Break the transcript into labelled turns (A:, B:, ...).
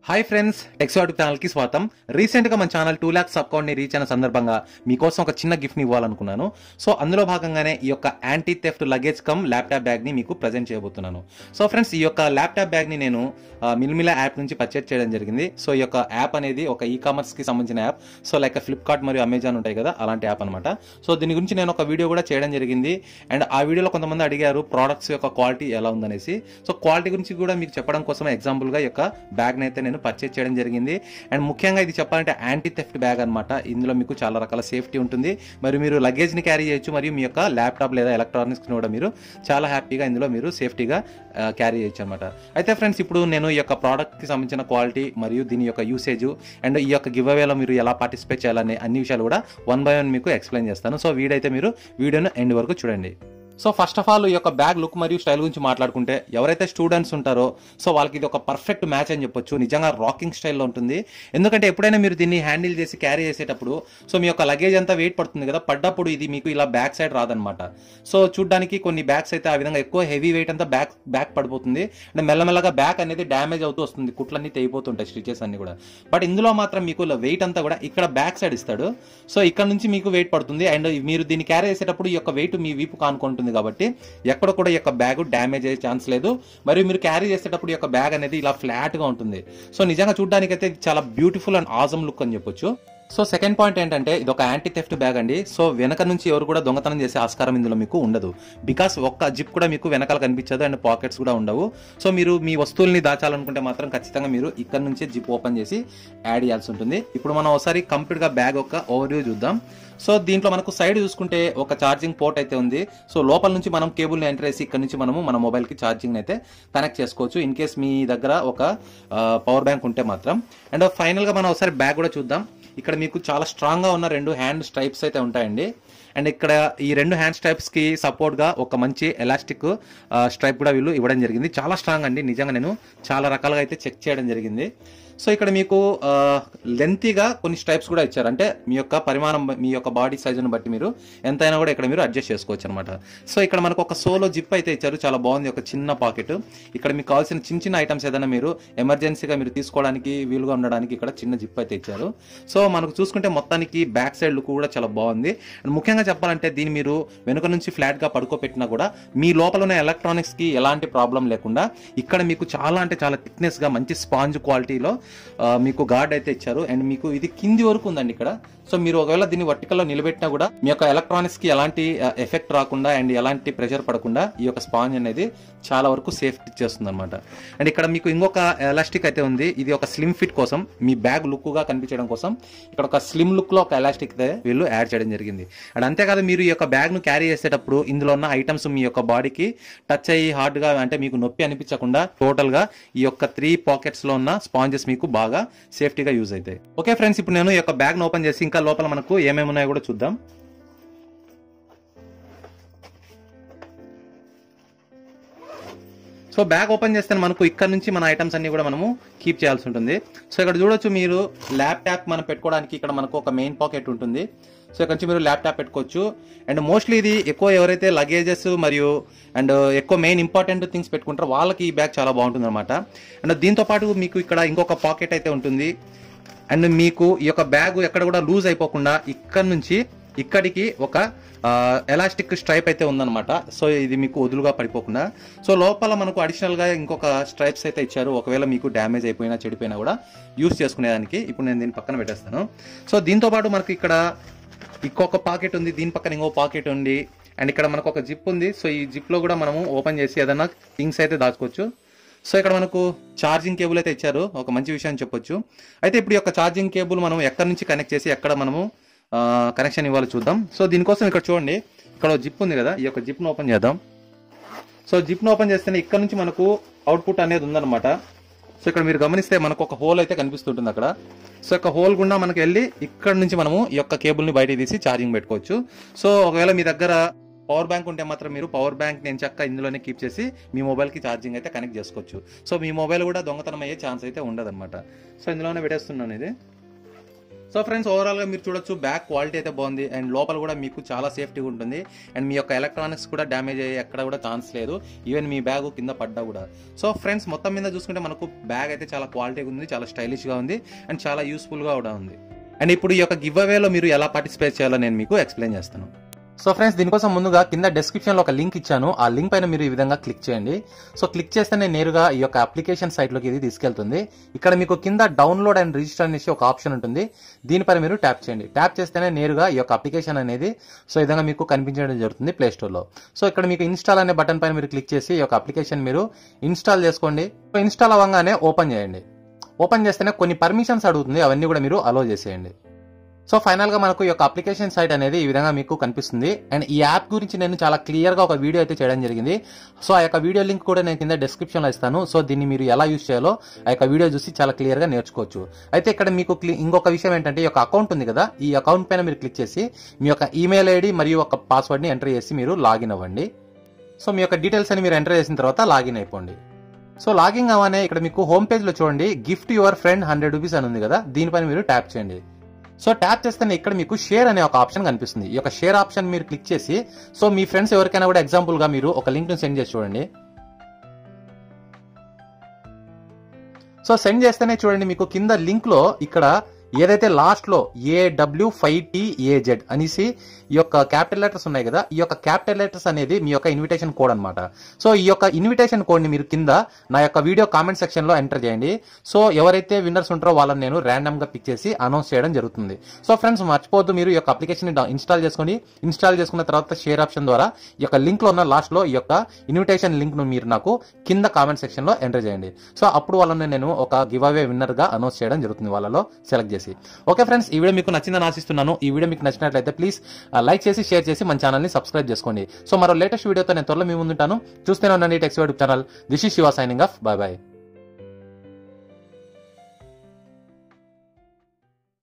A: Hi friends, టెక్సాటిక్ channel కి స్వాగతం. Recent గా మన ఛానల్ 2 lakhs అకౌంట్ ని రీచ్ అయిన సందర్భంగా మీకోసం ఒక చిన్న గిఫ్ట్ ని ఇవ్వాలనుకున్నాను. సో అందులో భాగంగానే ఈ యొక్క anti theft luggage cum laptop bag ని మీకు ప్రజెంట్ చేయబోతున్నాను. సో ఫ్రెండ్స్, ఈ యొక్క ల్యాప్టాప్ బ్యాగ్ ని నేను మిల్మిలా యాప్ నుంచి పర్చేజ్ చేయడం జరిగింది. సో ఈ యొక్క యాప్ అనేది ఒక కామర్స్ కి సంబంధించిన యాప్. సో లైక్ ఫ్లిప్కార్ట్ మరియు అమెజాన్ ఉంటాయి కదా, అలాంటి యాప్ అనమాట. సో దీని గురించి నేను ఒక వీడియో కూడా చేయడం జరిగింది. అండ్ ఆ వీడియోలో కొంతమంది అడిగారు ప్రోడక్ట్స్ యొక్క క్వాలిటీ ఎలా ఉందనేసి. సో క్వాలిటీ గురించి కూడా మీకు చెప్పడం కోసం ఎగ్జాంపుల్ గా ఈ యొక్క బ్యాగ్ ని అయితే నేను పర్చేజ్ చేయడం జరిగింది. అండ్ ముఖ్యంగా ఇది చెప్పాలంటే యాంటీ థెఫ్ట్ బ్యాగ్ అనమాట. ఇందులో మీకు చాలా రకాల సేఫ్టీ ఉంటుంది. మరి మీరు లగేజ్ ని క్యారీ చేయొచ్చు, మరియు మీ యొక్క ల్యాప్టాప్ లేదా ఎలక్ట్రానిక్స్ ని కూడా మీరు చాలా హ్యాపీగా ఇందులో మీరు సేఫ్టీగా క్యారీ చేయొచ్చు అనమాట. అయితే ఫ్రెండ్స్, ఇప్పుడు నేను ఈ యొక్క ప్రోడక్ట్ కి సంబంధించిన క్వాలిటీ మరియు దీని యొక్క యూసేజ్ అండ్ ఈ యొక్క గివ్ అవేలో మీరు ఎలా పార్టిసిపేట్ చేయాలనే అన్ని విషయాలు కూడా 1 by 1 మీకు ఎక్స్ప్లెయిన్ చేస్తాను. సో వీడైతే మీరు వీడియోను ఎండ్ వరకు చూడండి. సో ఫస్ట్ ఆఫ్ ఆల్ ఈ యొక్క బ్యాగ్ లుక్ మరియు స్టైల్ గురించి మాట్లాడుకుంటే, ఎవరైతే స్టూడెంట్స్ ఉంటారో సో వాళ్ళకి ఇది ఒక పర్ఫెక్ట్ మ్యాచ్ అని చెప్పొచ్చు. నిజంగా రాకింగ్ స్టైల్లో ఉంటుంది. ఎందుకంటే ఎప్పుడైనా మీరు దీన్ని హ్యాండిల్ చేసి క్యారీ చేసేటప్పుడు సో మీ యొక్క లగేజ్ అంతా వెయిట్ పడుతుంది కదా, పడ్డప్పుడు ఇది మీకు ఇలా బ్యాక్ సైడ్ రాదనమాట. సో చూడ్డానికి కొన్ని బ్యాగ్స్ అయితే ఆ విధంగా ఎక్కువ హెవీ వెయిట్ అంతా బ్యాక్ పడిపోతుంది. అంటే మెల్లమెల్లగా బ్యాక్ అనేది డ్యామేజ్ అవుతూ వస్తుంది, కుట్లన్నీ తెగిపోతుంటాయి, స్టిచెస్ అన్ని కూడా. బట్ ఇందులో మాత్రం మీకు వెయిట్ అంతా కూడా ఇక్కడ బ్యాక్ సైడ్ ఇస్తాడు. సో ఇక్కడ నుంచి మీకు వెయిట్ పడుతుంది. అండ్ మీరు దీన్ని క్యారీ చేసేటప్పుడు ఈ యొక్క వెయిట్ మీ వీపు కానుకుంటుంది కాబట్టి ఎక్కడ కూడా ఈ యొక్క బ్యాగ్ డ్యామేజ్ అయ్యే ఛాన్స్ లేదు. మరియు మీరు క్యారీ చేసేటప్పుడు ఈ యొక్క బ్యాగ్ అనేది ఇలా ఫ్లాట్ గా ఉంటుంది. సో నిజంగా చూడడానికి అయితే చాలా బ్యూటిఫుల్ అండ్ ఆజమ్ లుక్ అని చెప్పొచ్చు. సో సెకండ్ పాయింట్ ఏంటంటే, ఇది ఒక యాంటీ థెఫ్ట్ బ్యాగ్ అండి. సో వెనక నుంచి ఎవరు కూడా దొంగతనం చేసే ఆస్కారం ఇందులో మీకు ఉండదు. బికాస్ ఒక్క జిప్ కూడా మీకు వెనకాల కనిపించదు అండ్ పాకెట్స్ కూడా ఉండవు. సో మీరు మీ వస్తువుల్ని దాచాలనుకుంటే మాత్రం ఖచ్చితంగా మీరు ఇక్కడ నుంచే జిప్ ఓపెన్ చేసి యాడ్ చేయాల్సి ఉంటుంది. ఇప్పుడు మనం ఒకసారి కంప్లీట్ గా బ్యాగ్ యొక్క ఓవర్వ్యూ చూద్దాం. సో దీంట్లో మనకు సైడ్ చూసుకుంటే ఒక ఛార్జింగ్ పోర్ట్ అయితే ఉంది. సో లోపల నుంచి మనం కేబుల్ ని ఎంటర్ చేసి ఇక్కడ నుంచి మనము మన మొబైల్ కి ఛార్జింగ్ అయితే కనెక్ట్ చేసుకోవచ్చు, ఇన్ కేస్ మీ దగ్గర ఒక పవర్ బ్యాంక్ ఉంటే మాత్రం. అండ్ ఫైనల్ గా మనం ఒకసారి బ్యాగ్ కూడా చూద్దాం. ఇక్కడ మీకు చాలా స్ట్రాంగ్ గా ఉన్న 2 హ్యాండ్ స్ట్రైప్స్ అయితే ఉంటాయండి. అండ్ ఇక్కడ ఈ 2 హ్యాండ్ స్ట్రైప్స్ కి సపోర్ట్ గా ఒక మంచి ఎలాస్టిక్ స్ట్రైప్ కూడా వీళ్ళు ఇవ్వడం జరిగింది. చాలా స్ట్రాంగ్ అండి. నిజంగా నేను చాలా రకాలుగా అయితే చెక్ చేయడం జరిగింది. సో ఇక్కడ మీకు లెంతీగా కొన్ని స్ట్రైప్స్ కూడా ఇచ్చారు. అంటే మీ యొక్క పరిమాణం, మీ యొక్క బాడీ సైజును బట్టి మీరు ఎంతైనా కూడా ఇక్కడ మీరు అడ్జస్ట్ చేసుకోవచ్చు అనమాట. సో ఇక్కడ మనకు ఒక సోలో జిప్ అయితే ఇచ్చారు, చాలా బాగుంది. ఒక చిన్న పాకెట్. ఇక్కడ మీకు కావాల్సిన చిన్న చిన్న ఐటమ్స్ ఏదైనా మీరు ఎమర్జెన్సీగా మీరు తీసుకోవడానికి వీలుగా ఉండడానికి ఇక్కడ చిన్న జిప్ అయితే ఇచ్చారు. సో మనకు చూసుకుంటే మొత్తానికి బ్యాక్ సైడ్ లుక్ కూడా చాలా బాగుంది. అండ్ ముఖ్యంగా చెప్పాలంటే దీన్ని మీరు వెనుక నుంచి ఫ్లాట్ గా పడుకోబెట్టినా కూడా మీ లోపల ఉన్న ఎలక్ట్రానిక్స్ కి ఎలాంటి ప్రాబ్లం లేకుండా ఇక్కడ మీకు చాలా అంటే చాలా థిక్నెస్ గా మంచి స్పాంజ్ క్వాలిటీలో మీకు గార్డ్ అయితే ఇచ్చారు. అండ్ మీకు ఇది కింది వరకు ఉందండి ఇక్కడ. సో మీరు ఒకవేళ దీన్ని వర్టికల్ లో నిలబెట్టినా కూడా మీ యొక్క ఎలక్ట్రానిక్స్ కి ఎలాంటి ఎఫెక్ట్ రాకుండా అండ్ ఎలాంటి ప్రెషర్ పడకుండా ఈ యొక్క స్పాంజ్ అనేది చాలా వరకు సేఫ్టీ చేస్తుంది అనమాట. అండ్ ఇక్కడ మీకు ఇంకొక ఎలాస్టిక్ అయితే ఉంది. ఇది ఒక స్లిమ్ ఫిట్ కోసం, మీ బ్యాగ్ లుక్ గా కనిపించడం కోసం ఇక్కడ ఒక స్లిమ్ లుక్ లో ఒక ఎలాస్టిక్ వీళ్ళు యాడ్ చేయడం జరిగింది. అండ్ అంతేకాదు, మీరు ఈ యొక్క బ్యాగ్ ను క్యారీ చేసేటప్పుడు ఇందులో ఉన్న ఐటమ్స్ మీ యొక్క బాడీకి టచ్ అయ్యి హార్డ్ గా, అంటే మీకు నొప్పి అనిపించకుండా టోటల్ గా ఈ యొక్క 3 పాకెట్స్ లో ఉన్న స్పాంజెస్ మీకు బాగా సేఫ్టీగా యూజ్ అవుతాయి. ఓకే ఫ్రెండ్స్, ఇప్పుడు నేను ఈ యొక్క బ్యాగ్ ను ఓపెన్ చేసి ఇంకా లోపల మనకు ఏమేమి ఉన్నాయో కూడా చూద్దాం. సో బ్యాగ్ ఓపెన్ చేస్తే మనకు ఇక్కడ నుంచి మన ఐటమ్స్ అన్ని కూడా మనము కీప్ చేయాల్సి ఉంటుంది. సో ఇక్కడ చూడొచ్చు మీరు, ల్యాప్టాప్ మనం పెట్టుకోవడానికి ఇక్కడ మనకు ఒక మెయిన్ పాకెట్ ఉంటుంది. సో ఇక్కడ నుంచి మీరు ల్యాప్టాప్ పెట్టుకోవచ్చు. అండ్ మోస్ట్లీ ఇది ఎక్కువ ఎవరైతే లగేజెస్ మరియు అండ్ ఎక్కువ మెయిన్ ఇంపార్టెంట్ థింగ్స్ పెట్టుకుంటారో వాళ్ళకి ఈ బ్యాగ్ చాలా బాగుంటుంది అనమాట. అండ్ దీంతో పాటు మీకు ఇక్కడ ఇంకొక పాకెట్ అయితే ఉంటుంది. అండ్ మీకు ఈ యొక్క బ్యాగ్ ఎక్కడ కూడా లూజ్ అయిపోకుండా ఇక్కడ నుంచి ఇక్కడికి ఒక ఎలాస్టిక్ స్ట్రైప్ అయితే ఉందన్నమాట. సో ఇది మీకు వదులుగా పడిపోకుండా. సో లోపల మనకు అడిషనల్ గా ఇంకొక స్ట్రైప్స్ అయితే ఇచ్చారు, ఒకవేళ మీకు డ్యామేజ్ అయిపోయినా చెడిపోయినా కూడా యూస్ చేసుకునేదానికి. ఇప్పుడు నేను దీన్ని పక్కన పెట్టేస్తాను. సో దీంతో పాటు మనకు ఇక్కడ ఇంకొక పాకెట్ ఉంది, దీని పక్కన ఇంకో పాకెట్ ఉంది. అండ్ ఇక్కడ మనకు ఒక జిప్ ఉంది. సో ఈ జిప్ లో కూడా మనము ఓపెన్ చేసి ఏదైనా థింగ్స్ అయితే దాచుకోవచ్చు. సో ఇక్కడ మనకు ఛార్జింగ్ కేబుల్ అయితే ఇచ్చారు, ఒక మంచి విషయం చెప్పొచ్చు. అయితే ఇప్పుడు ఈ యొక్క ఛార్జింగ్ కేబుల్ మనం ఎక్కడి నుంచి కనెక్ట్ చేసి ఎక్కడ మనము కనెక్షన్ ఇవ్వాలో చూద్దాం. సో దీనికోసం ఇక్కడ చూడండి, ఇక్కడ జిప్ ఉంది కదా, ఈ యొక్క జిప్ ను ఓపెన్ చేద్దాం. సో జిప్ ను ఓపెన్ చేస్తేనే ఇక్కడ నుంచి మనకు అవుట్పుట్ అనేది ఉందన్నమాట. సో ఇక్కడ మీరు గమనిస్తే మనకు ఒక హోల్ అయితే కనిపిస్తుంటుంది అక్కడ. సో యొక్క హోల్ గుండా మనకు వెళ్ళి ఇక్కడ నుంచి మనము ఈ యొక్క కేబుల్ ని బయట తీసి ఛార్జింగ్ పెట్టుకోవచ్చు. సో ఒకవేళ మీ దగ్గర పవర్ బ్యాంక్ ఉంటే మాత్రం మీరు పవర్ బ్యాంక్ నేను చక్క ఇందులోనే కీప్ చేసి మీ మొబైల్ కి ఛార్జింగ్ అయితే కనెక్ట్ చేసుకోవచ్చు. సో మీ మొబైల్ కూడా దొంగతనం అయ్యే ఛాన్స్ అయితే ఉండదు అనమాట. సో ఇందులోనే పెట్టేస్తున్నాను ఇది. సో ఫ్రెండ్స్ ఓవరాల్గా మీరు చూడొచ్చు బ్యాగ్ క్వాలిటీ అయితే బాగుంది అండ్ లోపల కూడా మీకు చాలా సేఫ్టీగా ఉంటుంది అండ్ మీ యొక్క ఎలక్ట్రానిక్స్ కూడా డ్యామేజ్ అయ్యే ఎక్కడ కూడా ఛాన్స్ లేదు, ఈవెన్ మీ బ్యాగ్ కింద పడ్డా కూడా. సో ఫ్రెండ్స్ మొత్తం మీద చూసుకుంటే మనకు బ్యాగ్ అయితే చాలా క్వాలిటీగా ఉంది, చాలా స్టైలిష్గా ఉంది అండ్ చాలా యూస్ఫుల్గా కూడా ఉంది. అండ్ ఇప్పుడు ఈ యొక్క గివ్ అవేలో మీరు ఎలా పార్టిసిపేట్ చేయాలో నేను మీకు ఎక్స్ప్లెయిన్ చేస్తాను. సో ఫ్రెండ్స్ దీనికోసం ముందుగా కింద డిస్క్రిప్షన్లో ఒక లింక్ ఇచ్చాను, ఆ లింక్ పైన మీరు ఈ విధంగా క్లిక్ చేయండి. సో క్లిక్ చేస్తేనే నేరుగా ఈ యొక్క అప్లికేషన్ సైట్లోకి ఇది తీసుకెళ్తుంది. ఇక్కడ మీకు కింద డౌన్లోడ్ అండ్ రిజిస్టర్ అనేసి ఒక ఆప్షన్ ఉంటుంది, దీనిపైన మీరు ట్యాప్ చేయండి. ట్యాప్ చేస్తేనే నేరుగా ఈ యొక్క అప్లికేషన్ అనేది సో ఈ విధంగా మీకు కనిపించడం జరుగుతుంది ప్లే స్టోర్లో. సో ఇక్కడ మీకు ఇన్స్టాల్ అనే బటన్ పైన మీరు క్లిక్ చేసి ఈ యొక్క అప్లికేషన్ మీరు ఇన్స్టాల్ చేసుకోండి. సో ఇన్స్టాల్ అవ్వగానే ఓపెన్ చేయండి. ఓపెన్ చేస్తేనే కొన్ని పర్మిషన్స్ అడుగుతుంది, అవన్నీ కూడా మీరు అలో చేసేయండి. సో ఫైనల్ గా మనకు ఈ యొక్క అప్లికేషన్ సైట్ అనేది ఈ విధంగా మీకు కనిపిస్తుంది. అండ్ ఈ యాప్ గురించి నేను చాలా క్లియర్ గా ఒక వీడియో అయితే చేయడం జరిగింది. సో ఆ యొక్క వీడియో లింక్ కూడా నేను కింద డిస్క్రిప్షన్ లో ఇస్తాను. సో దీన్ని మీరు ఎలా యూజ్ చేయాలో ఆ యొక్క వీడియో చూసి చాలా క్లియర్ గా నేర్చుకోవచ్చు. అయితే ఇక్కడ మీకు ఇంకొక విషయం ఏంటంటే ఈ యొక్క అకౌంట్ ఉంది కదా, ఈ అకౌంట్ పైన మీరు క్లిక్ చేసి మీ యొక్క ఈమెయిల్ ఐడి మరియు ఒక పాస్వర్డ్ ని ఎంటర్ చేసి మీరు లాగిన్ అవ్వండి. సో మీ యొక్క డీటెయిల్స్ అని మీరు ఎంటర్ చేసిన తర్వాత లాగిన్ అయిపోండి. సో లాగిన్ అవ్వగానే ఇక్కడ మీకు హోమ్ పేజ్ లో చూడండి గిఫ్ట్ యువర్ ఫ్రెండ్ 100 రూపీస్ అని ఉంది కదా, దీనిపైన మీరు ట్యాప్ చేయండి. సో ట్యాప్ చేస్తేనే ఇక్కడ మీకు షేర్ అనే ఒక ఆప్షన్ కనిపిస్తుంది. ఈ యొక్క షేర్ ఆప్షన్ మీరు క్లిక్ చేసి సో మీ ఫ్రెండ్స్ ఎవరికైనా కూడా ఎగ్జాంపుల్ గా మీరు ఒక లింక్ ను సెండ్ చేసి చూడండి. సో సెండ్ చేస్తేనే చూడండి మీకు కింద లింక్ లో ఇక్కడ ఏదైతే లాస్ట్ లో AW5TAZ అనేసి ఈ యొక్క క్యాపిటల్ లెటర్స్ ఉన్నాయి కదా, ఈ యొక్క క్యాపిటల్ లెటర్స్ అనేది మీ యొక్క ఇన్విటేషన్ కోడ్ అనమాట. సో ఈ యొక్క ఇన్విటేషన్ కోడ్ ని మీరు కింద నా యొక్క వీడియో కామెంట్ సెక్షన్ లో ఎంటర్ చేయండి. సో ఎవరైతే విన్నర్స్ ఉంటారో వాళ్ళని నేను ర్యాండమ్ గా పిక్ చేసి అనౌన్స్ చేయడం జరుగుతుంది. సో ఫ్రెండ్స్ మర్చిపోవద్దు, మీరు ఈ యొక్క అప్లికేషన్ ఇన్స్టాల్ చేసుకోండి. ఇన్స్టాల్ చేసుకున్న తర్వాత షేర్ ఆప్షన్ ద్వారా ఈ యొక్క లింక్ లో ఉన్న లాస్ట్ లో ఈ యొక్క ఇన్విటేషన్ లింక్ ను మీరు నాకు కింద కామెంట్ సెక్షన్ లో ఎంటర్ చేయండి. సో అప్పుడు వాళ్ళని నేను ఒక గివ్ అవే విన్నర్ గా అనౌన్స్ చేయడం జరుగుతుంది, వాళ్ళలో సెలెక్ట్ చేసి. ఓకే ఫ్రెండ్స్, ఈ వీడియో మీకు నచ్చిందని ఆశిస్తున్నాను. ఈ వీడియో మీకు నచ్చినట్లయితే ప్లీజ్ లైక్ చేసి షేర్ చేసి మన ఛానల్ ని సబ్స్క్రైబ్ చేసుకోండి. సో మరో లేటెస్ట్ వీడియోతో నేను త్వరలో మీ ముందుంటాను. చూస్తూనే ఉండండి techs YouTube channel. This is Shiva signing off. Bye by.